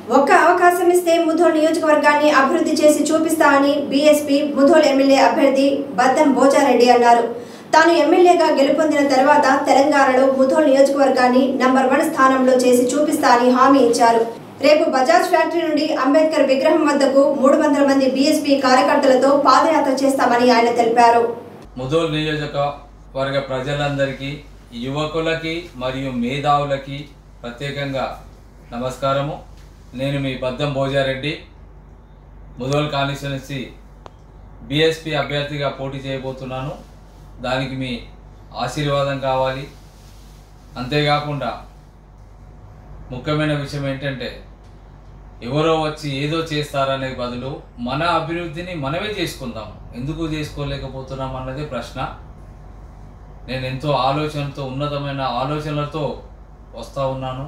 ఒక్క అవకాశం ఇస్తే ముధోల్ నియోజకవర్గాన్ని అభివృద్ధి చేసి చూపిస్తామని బీఎస్పీ ముధోల్ ఎమ్మెల్యే అభ్యర్థి బద్దం భోజారెడ్డి అన్నారు. తాను ఎమ్మెల్యేగా గెలుపొందిన తర్వాత తెలంగాణలో ముధోల్ నియోజకవర్గాన్ని నంబర్ 1 స్థానంలో చేసి చూపిస్తానని హామీ ఇచ్చారు. రేపు బజాజ్ ఫ్యాక్టరీ నుండి అంబేద్కర్ విగ్రహం వద్దకు 300 మంది బీఎస్పీ కార్యకర్తలతో పాదయాత్ర చేస్తామని ఆయన తెలిపారు. ముధోల్ నియోజకవర్గ ప్రజలందరికీ, యువకులకి మరియు మేధావులకి ప్రత్యేకంగా నమస్కారము. నేను మీ బద్దం భోజారెడ్డి, ముధోల్ కాన్స్టిట్యుయెన్సీ బీఎస్పీ అభ్యర్థిగా పోటీ చేయబోతున్నాను. దానికి మీ ఆశీర్వాదం కావాలి. అంతేకాకుండా ముఖ్యమైన విషయం ఏంటంటే, ఎవరో వచ్చి ఏదో చేస్తారనే బదులు మన అభివృద్ధిని మనమే చేసుకుందాం. ఎందుకు చేసుకోలేకపోతున్నాం అన్నది ప్రశ్న. నేను ఎంతో ఆలోచనతో, ఉన్నతమైన ఆలోచనలతో వస్తూ ఉన్నాను.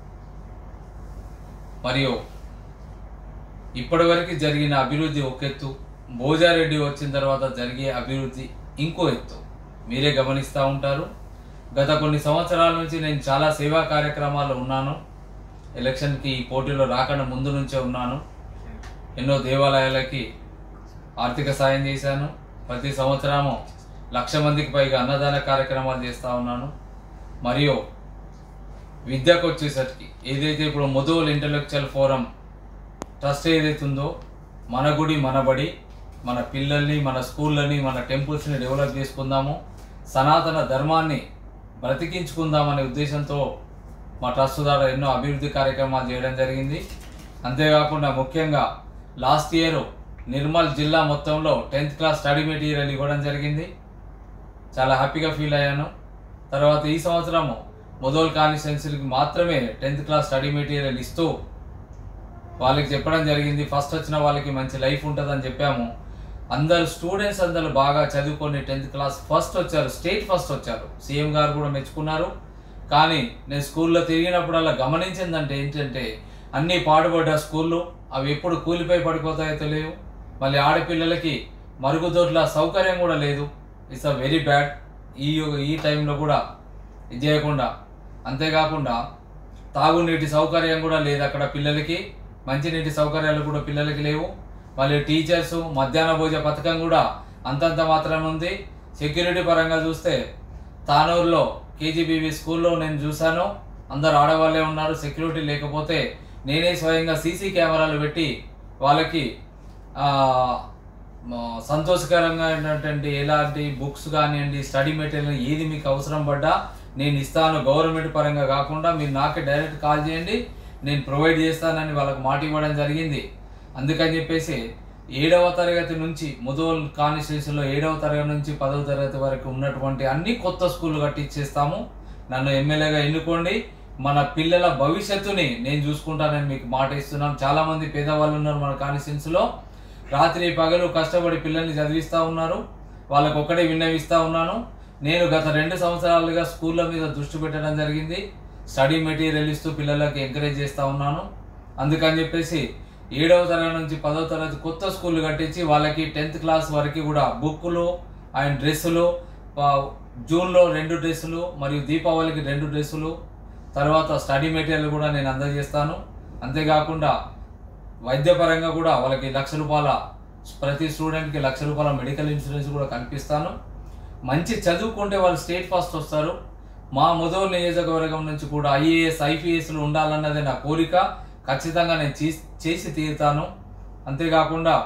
మరియు ఇప్పటివరకు జరిగిన అభివృద్ధి ఒక ఎత్తు, భోజారెడ్డి వచ్చిన తర్వాత జరిగే అభివృద్ధి ఇంకో ఎత్తు మీరే గమనిస్తూ ఉంటారు. గత కొన్ని సంవత్సరాల నుంచి నేను చాలా సేవా కార్యక్రమాల్లో ఉన్నాను. ఎలక్షన్కి పోటీలో రాకుండా ముందు నుంచే ఉన్నాను. ఎన్నో దేవాలయాలకి ఆర్థిక సాయం చేశాను. ప్రతి సంవత్సరము 1,00,000 మందికి పైగా అన్నదాన కార్యక్రమాలు చేస్తూ ఉన్నాను. మరియు విద్యకు వచ్చేసరికి ఏదైతే ఇప్పుడు ముధోల్ ఇంటలెక్చువల్ ఫోరం ట్రస్ట్ ఏదైతే ఉందో, మన గుడి మన బడి, మన పిల్లల్ని, మన స్కూళ్ళని, మన టెంపుల్స్ని డెవలప్ చేసుకుందాము, సనాతన ధర్మాన్ని బ్రతికించుకుందామనే ఉద్దేశంతో మా ట్రస్ట్ ద్వారా ఎన్నో అభివృద్ధి కార్యక్రమాలు చేయడం జరిగింది. అంతేకాకుండా ముఖ్యంగా లాస్ట్ ఇయర్ నిర్మల్ జిల్లా మొత్తంలో 10th క్లాస్ స్టడీ మెటీరియల్ ఇవ్వడం జరిగింది. చాలా హ్యాపీగా ఫీల్ అయ్యాను. తర్వాత ఈ సంవత్సరము ముధోల్ కాన్స్టిట్యుయెన్సీకి మాత్రమే 10th క్లాస్ స్టడీ మెటీరియల్ ఇస్తూ వాళ్ళకి చెప్పడం జరిగింది. ఫస్ట్ వచ్చిన వాళ్ళకి మంచి లైఫ్ ఉంటుందని చెప్పాము. అందరు స్టూడెంట్స్ అందరూ బాగా చదువుకొని 10th క్లాస్ ఫస్ట్ వచ్చారు, స్టేట్ ఫస్ట్ వచ్చారు. సీఎం గారు కూడా మెచ్చుకున్నారు. కానీ నేను స్కూల్లో తిరిగినప్పుడల్లా గమనించిందంటే ఏంటంటే, అన్నీ పాడుపడ్డ స్కూళ్ళు, అవి ఎప్పుడు కూలిపోయి పడిపోతాయో తెలియవు. మళ్ళీ ఆడపిల్లలకి మరుగుదొడ్ల సౌకర్యం కూడా లేదు. It's a very bad. ఈ టైంలో కూడా ఇది చేయకుండా, అంతేకాకుండా తాగునీటి సౌకర్యం కూడా లేదు అక్కడ పిల్లలకి, మంచినీటి సౌకర్యాలు కూడా పిల్లలకి లేవు. మళ్ళీ టీచర్స్ మధ్యాహ్న భోజన పథకం కూడా అంతంత మాత్రం ఉంది. సెక్యూరిటీ పరంగా చూస్తే తానూరులో కేజీబీవీ స్కూల్లో నేను చూశాను, అందరు ఆడవాళ్ళే ఉన్నారు. సెక్యూరిటీ లేకపోతే నేనే స్వయంగా సీసీ కెమెరాలు పెట్టి వాళ్ళకి సంతోషకరంగా ఉన్నటువంటి ఎలాంటి బుక్స్ కానివ్వండి, స్టడీ మెటీరియల్ ఏది మీకు అవసరం పడ్డా నేను ఇస్తాను. గవర్నమెంట్ పరంగా కాకుండా మీరు నాకే డైరెక్ట్ కాల్ చేయండి, నేను ప్రొవైడ్ చేస్తానని వాళ్ళకి మాట ఇవ్వడం జరిగింది. అందుకని చెప్పేసి 7వ తరగతి నుంచి ముధోల్ కాన్స్టిట్యుయెన్సీలో 7వ తరగతి నుంచి 10వ తరగతి వరకు ఉన్నటువంటి అన్ని కొత్త స్కూళ్ళు కట్టించేస్తాము. నన్ను ఎమ్మెల్యేగా ఎన్నుకోండి. మన పిల్లల భవిష్యత్తుని నేను చూసుకుంటానని మీకు మాట ఇస్తున్నాం. చాలామంది పేదవాళ్ళు ఉన్నారు మన కాన్స్టిట్యుయెన్సీలో. రాత్రి పగలు కష్టపడి పిల్లల్ని చదివిస్తూ ఉన్నారు. వాళ్ళకు ఒక్కడే విన్నవిస్తూ ఉన్నాను. నేను గత 2 సంవత్సరాలుగా స్కూళ్ళ మీద దృష్టి పెట్టడం జరిగింది. స్టడీ మెటీరియల్ ఇస్తూ పిల్లలకి ఎంకరేజ్ చేస్తూ ఉన్నాను. అందుకని చెప్పేసి 7వ తరగతి నుంచి 10వ తరగతి కొత్త స్కూళ్ళు కట్టించి వాళ్ళకి 10th క్లాస్ వరకు కూడా బుక్కులు అండ్ డ్రెస్సులు, జూన్లో 2 డ్రెస్సులు మరియు దీపావళికి 2 డ్రెస్సులు, తర్వాత స్టడీ మెటీరియల్ కూడా నేను అందజేస్తాను. అంతేకాకుండా వైద్యపరంగా కూడా వాళ్ళకి 1,00,000 రూపాయల, ప్రతి స్టూడెంట్కి 1,00,000 రూపాయల మెడికల్ ఇన్సూరెన్స్ కూడా కల్పిస్తాను. మంచి చదువుకుంటే వాళ్ళు స్టేట్ ఫస్ట్ వస్తారు. మా ముధోల్ నియోజకవర్గం నుంచి కూడా IAS IPSలు ఉండాలన్నది నా కోరిక. ఖచ్చితంగా నేను చేసి తీరుతాను. అంతేకాకుండా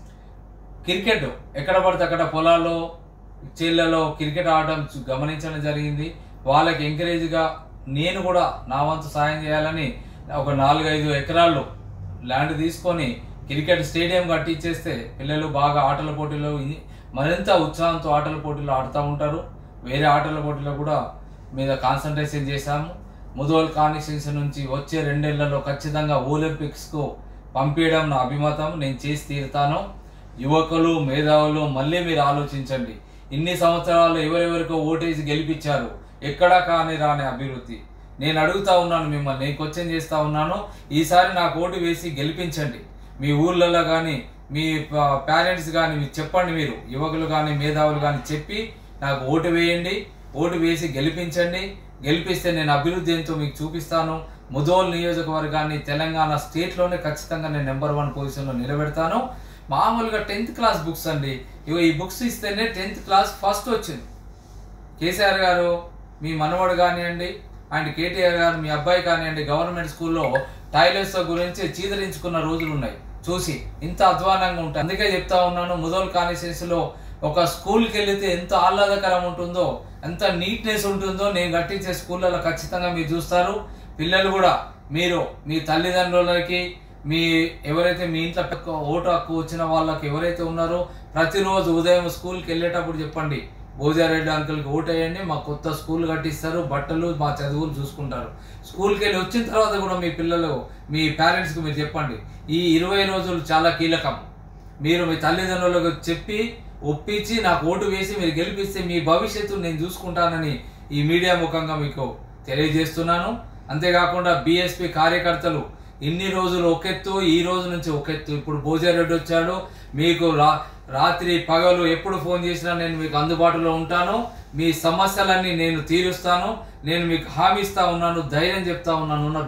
క్రికెట్ ఎక్కడ పడితే అక్కడ పొలాల్లో, చేళ్లలో క్రికెట్ ఆడడం గమనించడం జరిగింది. వాళ్ళకి ఎంకరేజ్గా నేను కూడా నా వంతు సాయం చేయాలని ఒక 4-5 ఎకరాల్లో ల్యాండ్ తీసుకొని క్రికెట్ స్టేడియం కట్టించేస్తే పిల్లలు బాగా ఆటల పోటీలో మరింత ఉత్సాహంతో ఆటల పోటీలో ఆడుతూ ఉంటారు. వేరే ఆటల పోటీలో కూడా మీద కాన్సన్ట్రేషన్ చేశాము. ముధోల్ కాన్స్టిట్యుయెన్సీ నుంచి వచ్చే 2 ఏళ్లలో ఖచ్చితంగా ఒలింపిక్స్కు పంపించడం నా అభిమతం. నేను చేసి తీరుతాను. యువకులు, మేధావులు మళ్ళీ మీరు ఆలోచించండి. ఇన్ని సంవత్సరాలు ఎవరెవరికో ఓటేసి గెలిపించారు, ఎక్కడా కానీ రాని అభివృద్ధి. నేను అడుగుతా ఉన్నాను మిమ్మల్ని, నేను క్వశ్చన్ చేస్తూ ఉన్నాను. ఈసారి నాకు ఓటు వేసి గెలిపించండి. మీ ఊళ్ళల్లో కానీ, మీ పేరెంట్స్ కానీ మీరు చెప్పండి, మీరు యువకులు కానీ మేధావులు కానీ చెప్పి నాకు ఓటు వేయండి. ఓటు వేసి గెలిపించండి. గెలిపిస్తే నేను అభివృద్ధి ఎంతో మీకు చూపిస్తాను. ముధోల్ నియోజకవర్గాన్ని తెలంగాణ స్టేట్లోనే ఖచ్చితంగా నేను నెంబర్ 1 పొజిషన్లో నిలబెడతాను. మామూలుగా 10th క్లాస్ బుక్స్ అండి. ఈ బుక్స్ ఇస్తేనే 10th క్లాస్ ఫస్ట్ వచ్చింది. కేసీఆర్ గారు మీ మనవడు కానివ్వండి, అండ్ కేటీఆర్ గారు మీ అబ్బాయి కానివ్వండి, గవర్నమెంట్ స్కూల్లో టాయిలెట్స్ గురించి చీదరించుకున్న రోజులు ఉన్నాయి. చూసి ఇంత అధ్వానంగా ఉంటాయి. అందుకే చెప్తా ఉన్నాను, ముధోల్ కాన్స్టిట్యుయెన్సీలో ఒక స్కూల్కి వెళితే ఎంత ఆహ్లాదకరం ఉంటుందో, ఎంత నీట్నెస్ ఉంటుందో నేను కట్టించే స్కూళ్ళలో ఖచ్చితంగా మీరు చూస్తారు. పిల్లలు కూడా మీరు మీ తల్లిదండ్రులకి, మీ ఎవరైతే మీ ఇంట్లో ఓటు హక్కు వచ్చిన వాళ్ళకి ఎవరైతే ఉన్నారో ప్రతిరోజు ఉదయం స్కూల్కి వెళ్ళేటప్పుడు చెప్పండి, భోజారెడ్డి అంకుల్కి ఓటు వేయండి, మా కొత్త స్కూల్ కట్టిస్తారు, బట్టలు మా చదువులు చూసుకుంటారు. స్కూల్కి వెళ్ళి వచ్చిన తర్వాత కూడా మీ పిల్లలు మీ పేరెంట్స్కి మీరు చెప్పండి, ఈ 20 రోజులు చాలా కీలకం. మీరు మీ తల్లిదండ్రులకు చెప్పి ఒప్పించి నాకు ఓటు వేసి మీరు గెలిపిస్తే మీ భవిష్యత్తు నేను చూసుకుంటానని ఈ మీడియా ముఖంగా మీకు తెలియజేస్తున్నాను. అంతేకాకుండా బీఎస్పీ కార్యకర్తలు ఇన్ని రోజులు ఒకెత్తు, ఈ రోజు నుంచి ఒకెత్తు. ఇప్పుడు భోజారెడ్డి వచ్చాడు, మీకు రాత్రి పగలు ఎప్పుడు ఫోన్ చేసినా నేను మీకు అందుబాటులో ఉంటాను. మీ సమస్యలన్నీ నేను తీరుస్తాను. నేను మీకు హామీ ఇస్తా ఉన్నాను, ధైర్యం చెప్తా ఉన్నాను. ఉన్న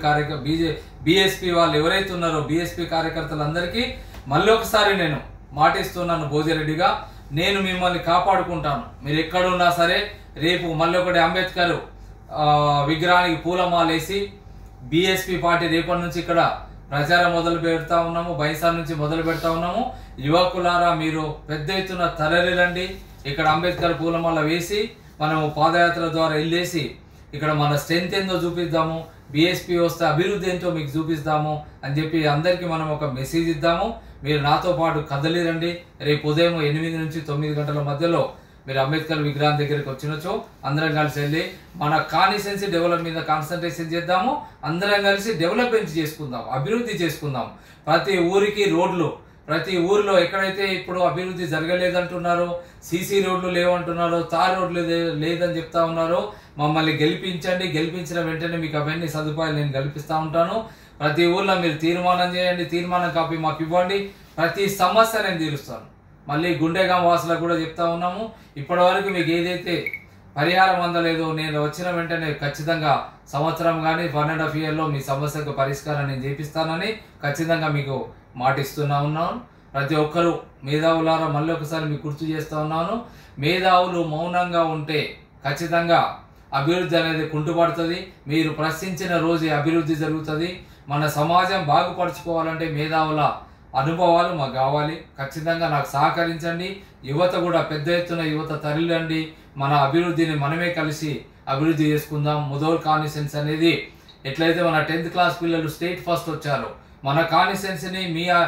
బీఎస్పీ వాళ్ళు ఎవరైతే ఉన్నారో బీఎస్పీ కార్యకర్తలందరికీ మళ్ళీ ఒకసారి నేను మాటిస్తున్నాను, భోజారెడ్డిగా నేను మిమ్మల్ని కాపాడుకుంటాను. మీరు ఎక్కడున్నా సరే రేపు మళ్ళీ ఒకటి అంబేద్కర్ విగ్రహానికి పూలమాలేసి బీఎస్పీ పార్టీ రేపటి నుంచి ఇక్కడ ప్రచారం మొదలు పెడతా ఉన్నాము. బైసార్ నుంచి మొదలు పెడతా ఉన్నాము. యువకులారా మీరు పెద్ద ఎత్తున తరలిరండి. ఇక్కడ అంబేద్కర్ పూలమాల వేసి మనము పాదయాత్ర ద్వారా వెళ్ళేసి ఇక్కడ మన స్ట్రెంత్ ఏందో చూపిద్దాము, బీఎస్పీ వస్తే అభివృద్ధి ఏంటో మీకు చూపిస్తాము అని చెప్పి అందరికీ మనం ఒక మెసేజ్ ఇద్దాము. మీరు నాతో పాటు కదలిరండి. రేపు ఉదయం 8 నుంచి 9 గంటల మధ్యలో మీరు అంబేద్కర్ విగ్రహం దగ్గరికి వచ్చినచో అందరం కలిసి వెళ్ళి మన కాన్స్టిట్యుయెన్సీ డెవలప్ మీద కాన్సన్ట్రేషన్ చేద్దాము. అందరం కలిసి డెవలప్మెంట్ చేసుకుందాం, అభివృద్ధి చేసుకుందాం. ప్రతి ఊరికి రోడ్లు, ప్రతి ఊరిలో ఎక్కడైతే ఇప్పుడు అభివృద్ధి జరగలేదంటున్నారో, సీసీ రోడ్లు లేవంటున్నారో, తార్ రోడ్లు లేదని చెప్తా ఉన్నారో, మమ్మల్ని గెలిపించండి. గెలిపించిన వెంటనే మీకు అవన్నీ సదుపాయాలు నేను కల్పిస్తూ ఉంటాను. ప్రతి ఊర్లో మీరు తీర్మానం చేయండి, తీర్మానం కాపీ మాకు ఇవ్వండి. ప్రతి సమస్య నేను తీరుస్తాను. మళ్ళీ గుండెగాం వాసులకు కూడా చెప్తా ఉన్నాము, ఇప్పటి వరకు మీకు ఏదైతే పరిహారం అందలేదో నేను వచ్చిన వెంటనే ఖచ్చితంగా సంవత్సరం కానీ 1.5 ఇయర్లో మీ సమస్యకు పరిష్కారం నేను చేపిస్తానని ఖచ్చితంగా మీకు మాటిస్తున్నా ఉన్నాను. ప్రతి ఒక్కరూ మేధావులారా మళ్ళీ ఒకసారి మీకు గుర్తు చేస్తూ ఉన్నాను, మేధావులు మౌనంగా ఉంటే ఖచ్చితంగా అభివృద్ధి అనేది కుంటుపడుతుంది. మీరు ప్రశ్నించిన రోజే అభివృద్ధి జరుగుతుంది. మన సమాజం బాగుపరుచుకోవాలంటే మేధావుల అనుభవాలు మాకు కావాలి. ఖచ్చితంగా నాకు సహకరించండి. యువత కూడా పెద్ద ఎత్తున యువత తరలిండి. మన అభివృద్ధిని మనమే కలిసి అభివృద్ధి చేసుకుందాం. ముధోల్ కాన్స్టిట్యుయెన్సీ అనేది ఎట్లయితే మన 10th క్లాస్ పిల్లలు స్టేట్ ఫస్ట్ వచ్చారో, మన కాన్స్టిట్యుయెన్సీని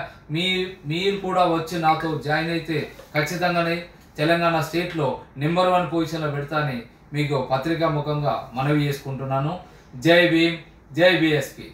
మీరు కూడా వచ్చి నాతో జాయిన్ అయితే ఖచ్చితంగానే తెలంగాణ స్టేట్లో నెంబర్ 1 పొజిషన్లో పెడతానని మీకు పత్రికా ముఖంగా మనవి చేసుకుంటున్నాను. జై భీమ్, జై బీఎస్పీ.